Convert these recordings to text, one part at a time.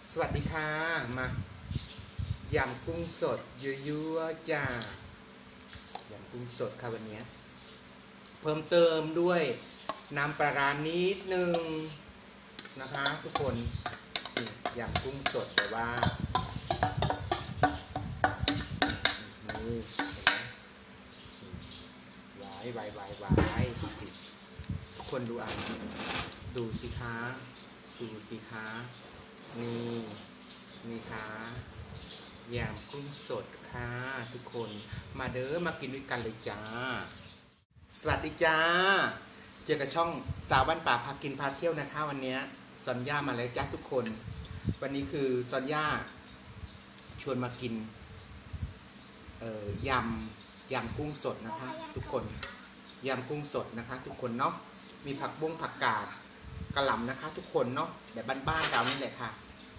สวัสดีค่ะมายำกุ้งสดยั่วๆจ้ายำกุ้งสดค่ะวันนี้เพิ่มเติมด้วยน้ำปลาร้านิดนึงนะคะทุกคนยำกุ้งสดแต่ว่านี่วายทุกคนดูดูสิคะนี่ค่ะยำกุ้งสดค่ะทุกคนมาเด้อมากินด้วยกันเลยจ้าสวัสดีจ้าเจอกับช่องสาวบ้านป่าพากินพาเที่ยวนะคะวันนี้ซอนย่ามาแล้วจ้าทุกคนวันนี้คือซอนย่าชวนมากินยำกุ้งสดนะคะทุกคนยำกุ้งสดนะคะทุกคนเนาะมีผักกาดกระหล่ำนะคะทุกคนเนาะแบบบ้านๆเรานี่แหละค่ะ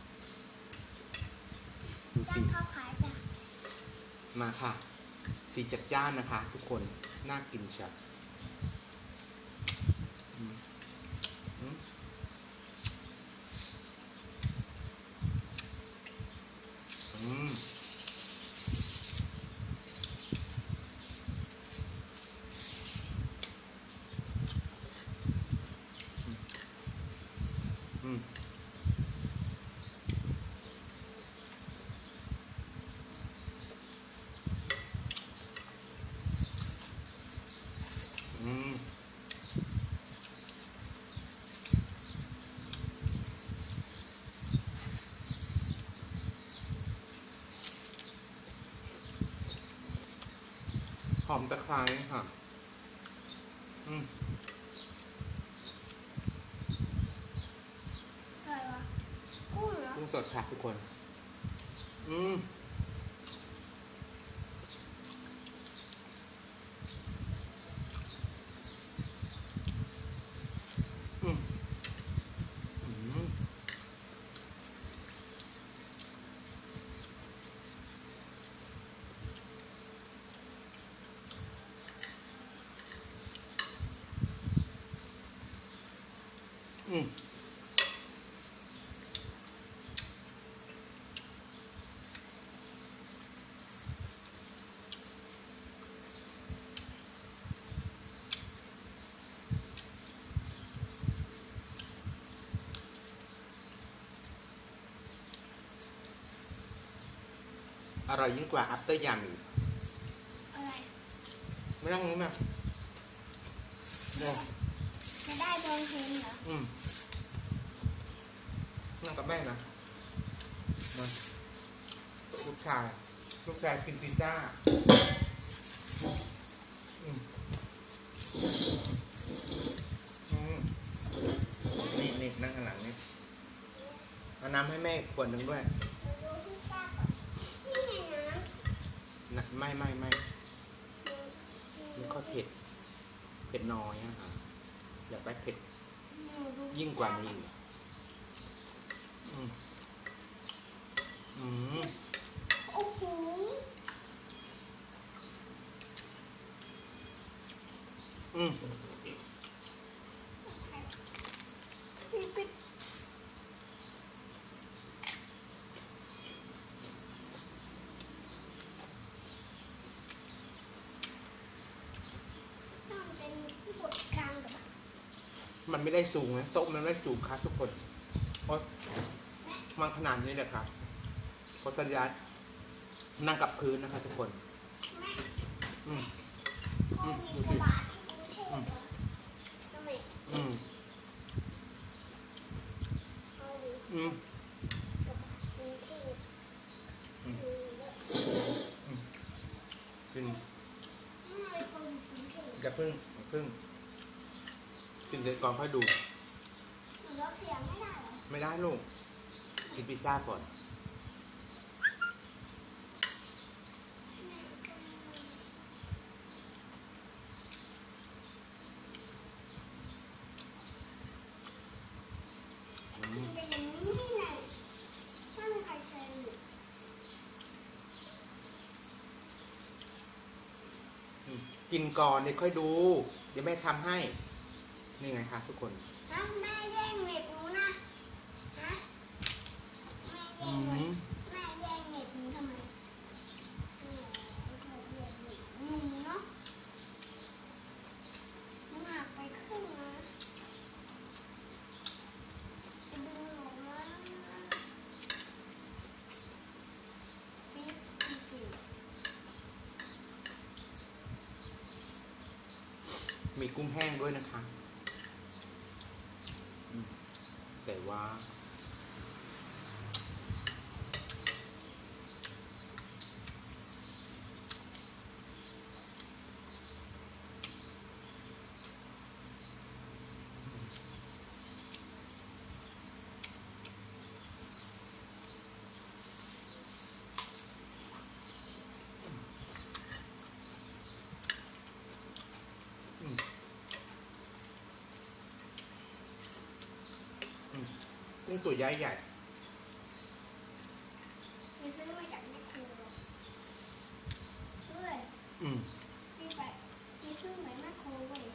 ดูสิมาค่ะสีจัดจ้านนะคะทุกคนน่ากินชัดหอมตะไคร้ค่ะกุ้งสดค่ะทุกคนอร่อยยิ่งกว่าอัปเตอร์ยำอีกอะไรไม่นั่งนี้มาจะได้โดนเค็มเหรอนั่งกับแม่นะมาลูกชายกินพิซซ่านี่นั่งข้างหลังนี่เอาน้ำให้แม่ขวดหนึ่งด้วยไม่มันก็เผ็ดน้อยอะค่ะอยากได้เผ็ดยิ่งกว่านี้โอ้โหมันไม่ได้สูงนะโต๊ะมันไม่ได้สูงครับทุกคนเพราะมันขนาดนี้แหละครับเพราะสัญญาณนั่งกับพื้นนะคะทุกคนดูสิอย่าพึ่งกินเสร็จก่อนค่อยดูไม่ได้ลูกกินพิซซ่าก่อนกินก่อนเดี๋ยวค่อยดูเดี๋ยวแม่ทำให้นี่ไงคะทุกคนแม่แย่งเน็ตหนูนะแม่มีกุ้งแห้งด้วยนะคะแต่ว่ากุ้งตัวใหญ่ใหญ่มีซื้อมาจากแมคโครด้วย มีไปมีซื้อเหมือนแมคโครเว้ย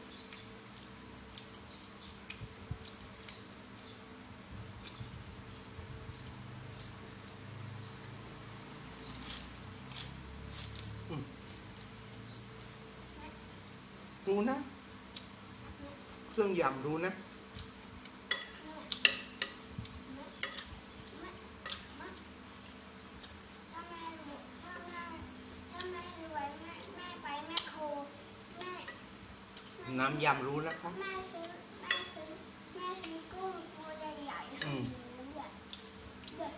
รู้นะเครื่องยำรู้นะน้ำยำรู้นะคะแม่ซื้อกุ้งตัวใหญ่ๆให้หนูเนี่ยเด็ด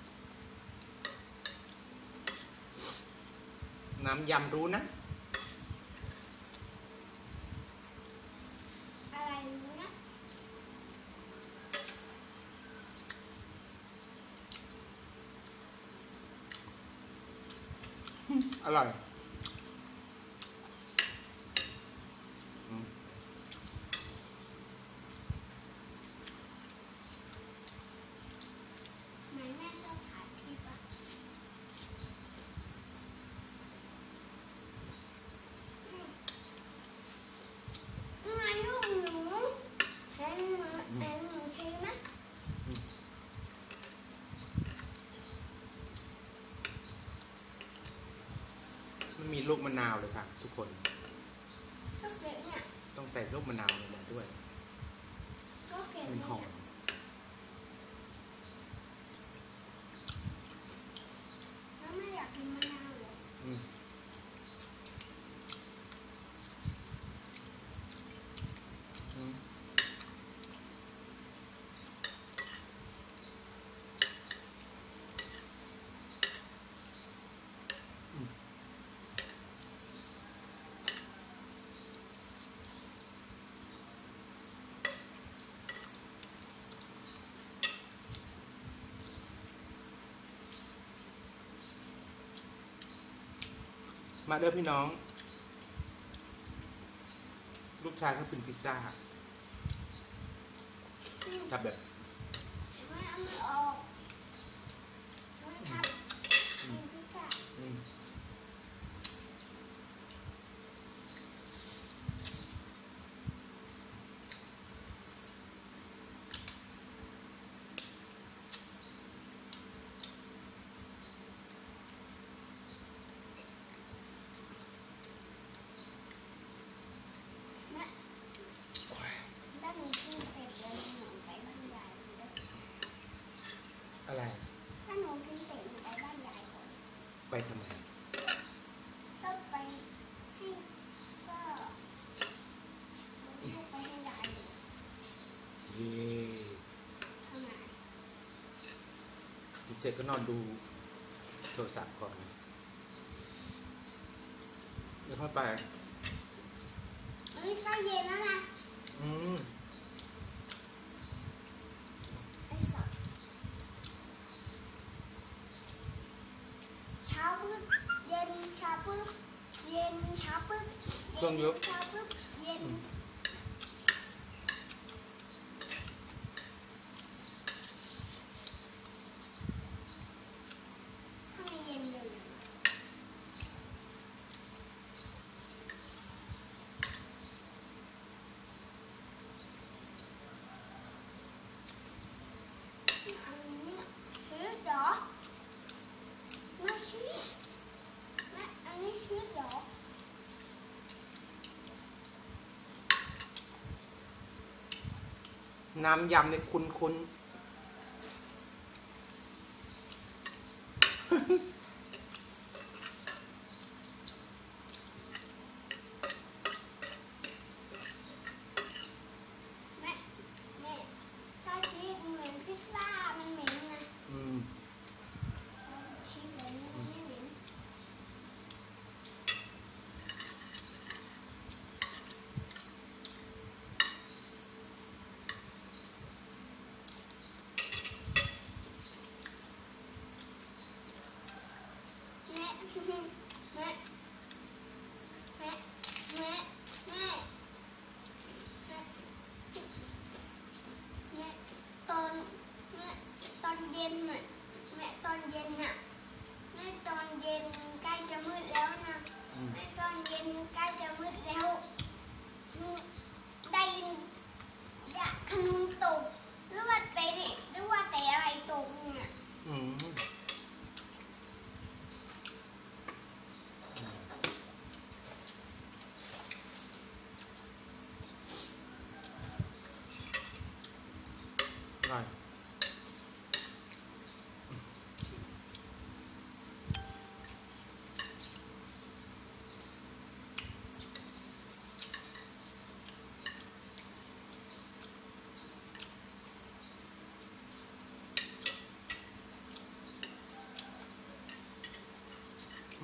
น้ำยำรู้นะอะไรรู้นะอร่อยเหมือนแม่ชอบถ่ายคลิปอะงานลูกหนูเห็นหนูทีไหมมันมีลูกมะนาวเลยค่ะทุกคนก็เก็บเนี่ยต้องใส่ลูกมะนาวลงมาด้วยก็เก็บมันหอมแล้วไม่อยากกินมะนาวเหรออืมอืมมาเด้อพี่น้อง ลูกชายเขาเป็นพิซซ่าทำแบบไม่เอามือออกไม่ทำกินพิซซ่าอืมถ้าหนูกินเสร็จแล้วหนูไปบ้านยายเลยอะไรถ้าหนูกินเสร็จหนูไปบ้านยายก่อนไปทำไมก็ไปให้ก็ให้ไปให้ยายอยู่เย่ทำไมดีเจก็นอนดูโทรศัพท์ก่อนเดี๋ยวค่อยไปอันนี้ข้าวเย็นแล้วนะอืมไอ้สัตว์เช้าปึ๊บเย็นเช้าปึ๊บเย็นเช้าปึ๊บเครื่องเยอะเช้าปึ๊บเย็นทำไมเย็นเลย อันนี้ชีสเหรอไม่ชีสไม่อันนี้ชีสเหรอน้ำยำเนี่ยคุ้น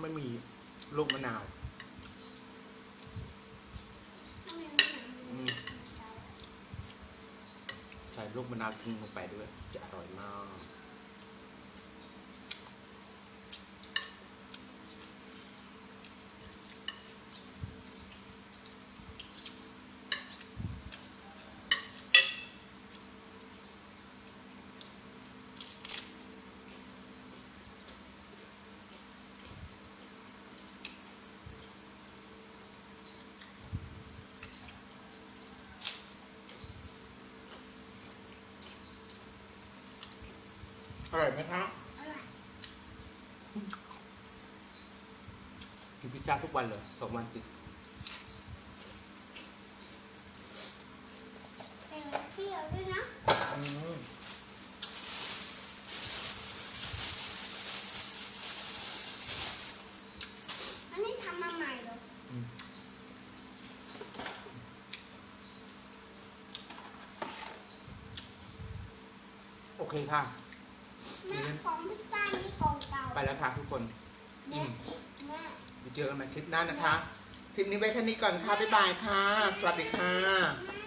ไม่มีลูกมะนาว อืม ใส่ลูกมะนาวทิ้งลงไปด้วยจะอร่อยมากอร่อยไหมครับอร่อยกินพิซซ่าทุกวันเลย2 วันติดแต่เปรี้ยวด้วยนะอืมอันนี้ทำมาใหม่เหรออืมโอเคค่ะแม่ของพิซซ่านี่กล่องเก่าไปแล้วค่ะทุกคนแม่แม่ไปเจอกันใหม่คลิปหน้านะคะ คลิปนี้ไว้แค่นี้ก่อนค่ะ บ๊ายบายค่ะ สวัสดีค่ะแม่